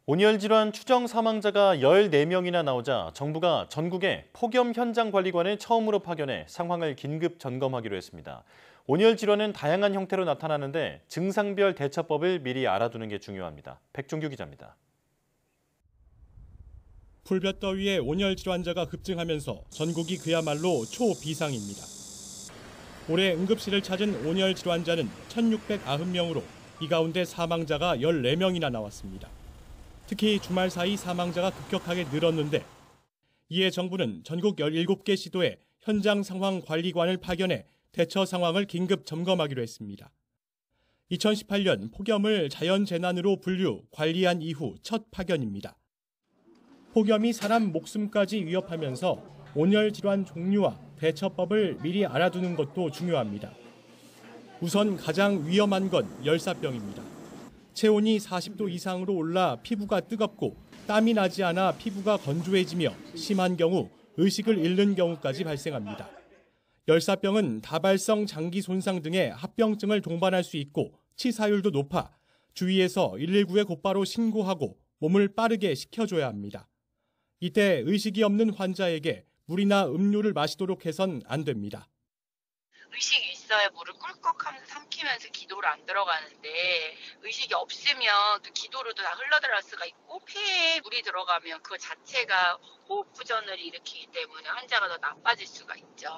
온열 질환 추정 사망자가 14명이나 나오자 정부가 전국에 폭염 현장 관리관을 처음으로 파견해 상황을 긴급 점검하기로 했습니다. 온열 질환은 다양한 형태로 나타나는데 증상별 대처법을 미리 알아두는 게 중요합니다. 백종규 기자입니다. 풀볕더위에 온열 질환자가 급증하면서 전국이 그야말로 초비상입니다. 올해 응급실을 찾은 온열 질환자는 1,690명으로 이 가운데 사망자가 14명이나 나왔습니다. 특히 주말 사이 사망자가 급격하게 늘었는데 이에 정부는 전국 17개 시도에 현장 상황 관리관을 파견해 대처 상황을 긴급 점검하기로 했습니다. 2018년 폭염을 자연재난으로 분류, 관리한 이후 첫 파견입니다. 폭염이 사람 목숨까지 위협하면서 온열 질환 종류와 대처법을 미리 알아두는 것도 중요합니다. 우선 가장 위험한 건 열사병입니다. 체온이 40도 이상으로 올라 피부가 뜨겁고 땀이 나지 않아 피부가 건조해지며 심한 경우 의식을 잃는 경우까지 발생합니다. 열사병은 다발성 장기 손상 등의 합병증을 동반할 수 있고 치사율도 높아 주위에서 119에 곧바로 신고하고 몸을 빠르게 식혀줘야 합니다. 이때 의식이 없는 환자에게 물이나 음료를 마시도록 해선 안 됩니다. 의식이 있어야 물을 꿀꺽하면서 삼키면서 기도를 안 들어가는데 의식이 없으면 또 기도로도 다 흘러들어갈 수가 있고 폐에 물이 들어가면 그 자체가 호흡 부전을 일으키기 때문에 환자가 더 나빠질 수가 있죠.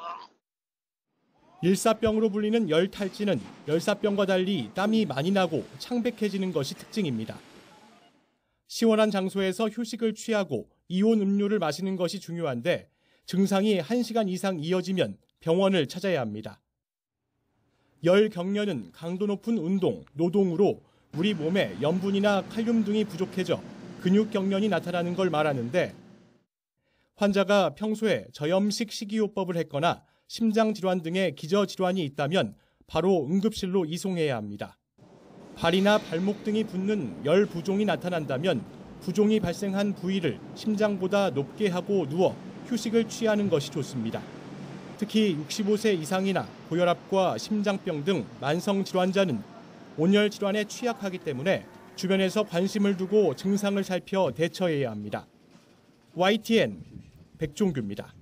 일사병으로 불리는 열탈진은 열사병과 달리 땀이 많이 나고 창백해지는 것이 특징입니다. 시원한 장소에서 휴식을 취하고 이온 음료를 마시는 것이 중요한데 증상이 1시간 이상 이어지면 병원을 찾아야 합니다. 열 경련은 강도 높은 운동, 노동으로 우리 몸에 염분이나 칼륨 등이 부족해져 근육 경련이 나타나는 걸 말하는데 환자가 평소에 저염식 식이요법을 했거나 심장질환 등의 기저질환이 있다면 바로 응급실로 이송해야 합니다. 발이나 발목 등이 붓는 열 부종이 나타난다면 부종이 발생한 부위를 심장보다 높게 하고 누워 휴식을 취하는 것이 좋습니다. 특히 65세 이상이나 고혈압과 심장병 등 만성 질환자는 온열 질환에 취약하기 때문에 주변에서 관심을 두고 증상을 살펴 대처해야 합니다. YTN 백종규입니다.